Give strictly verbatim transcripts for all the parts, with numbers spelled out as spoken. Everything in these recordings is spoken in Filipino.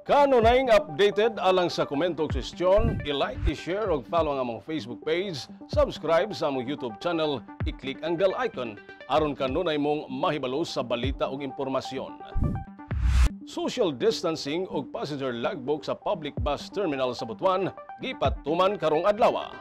Kanunayng updated alang sa komento o kwestiyon, i-like, i-share o follow ang among Facebook page, subscribe sa among YouTube channel, i-click ang bell icon aron kanunay mong mahibalo sa balita o impormasyon. Social distancing o passenger logbook sa public bus terminal sa Butuan, gipatuman karong adlaw.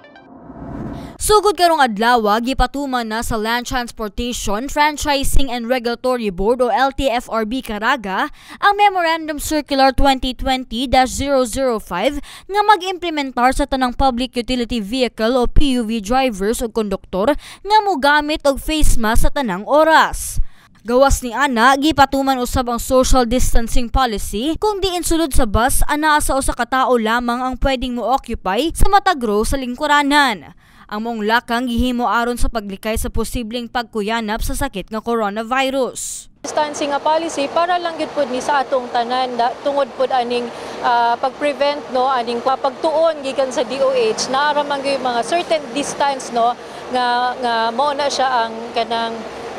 Sugod karong adlaw, gipatuman na sa Land Transportation, Franchising and Regulatory Board o L T F R B Caraga ang Memorandum Circular twenty twenty dash zero zero five nga mag-implementar sa tanang public utility vehicle o P U V drivers o konduktor nga mogamit og face mask sa tanang oras. Gawas ni ana, gipatuman usab ang social distancing policy kung diin sulod sa bus anaa sa usa ka tawo lamang ang pwedeng mo-occupy sa matag row sa lingkuranan. Ang mong lakang gihimo aron sa paglikay sa posibleng pagkuyanap sa sakit nga coronavirus. Distancing nga policy para lang gyud pud ni sa atong tanan da, tungod pud aning uh, pag-prevent no aning pagtuon gikan sa D O H naara man gyud mga certain distance no nga nga mao na siya ang kanang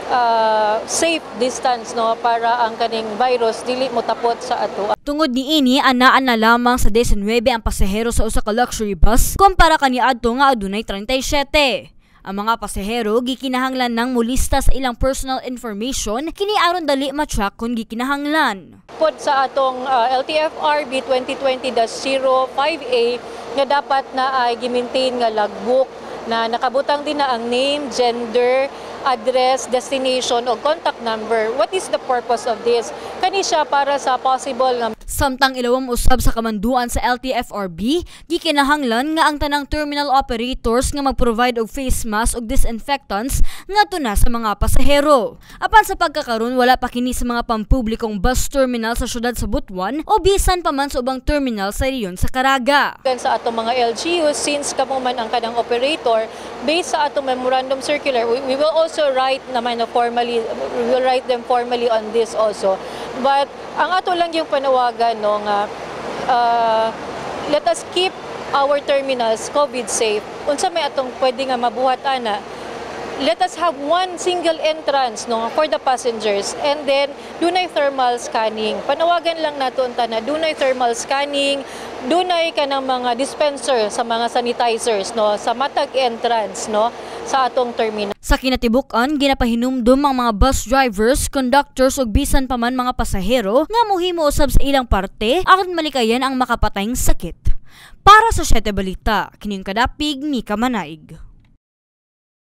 uh, safe distance no para ang kaning virus dili mo tapot sa ato. Tungod niini, anaan na lamang sa nineteen ang pasahero sa usa ka luxury bus kumpara kaniadto nga adunay thirty-seven. Ang mga pasahero gikinahanglan nang mulista sa ilang personal information kini aron dali ma-track kung gikinahanglan. Pod sa atong uh, L T F R B twenty twenty dash zero five A nga dapat na ay gi-maintain nga logbook na nakabutang din na ang name, gender, address, destination o contact number. What is the purpose of this? Kani siya para sa possible nga samtang ilawom usab sa kamanduan sa L T F R B, gikinahanglan nga ang tanang terminal operators nga mag-provide og face mask ug disinfectants ngadto na sa mga pasahero. Apan sa pagkakaron wala pa kini sa mga pampublikong bus terminal sa syudad sa Butuan o bisan pa man sa ubang terminal sa rehiyon sa Caraga. Sa atong mga L G Us, since kamo man ang kanang operator, based sa atong memorandum circular, we, we will also write naman na formally, we will write them formally on this also. But ang ato lang yung panawagan no nga uh, let us keep our terminals COVID safe. Unsa may atong pwede nga mabuhat ana. Let us have one single entrance no for the passengers and then dunay thermal scanning. Panawagan lang nato unta na dunay thermal scanning, dunay kanang mga dispenser sa mga sanitizers no sa matag entrance no sa atong terminal. Sa kinatibuk-an, ginapahinumdum ang mga bus drivers, conductors ug bisan pa man mga pasahero nga mohimo usab sa ilang parte aron malikayan ang makapatayng sakit. Para sa Siyete Balita, kining kadapig Mika Manaig.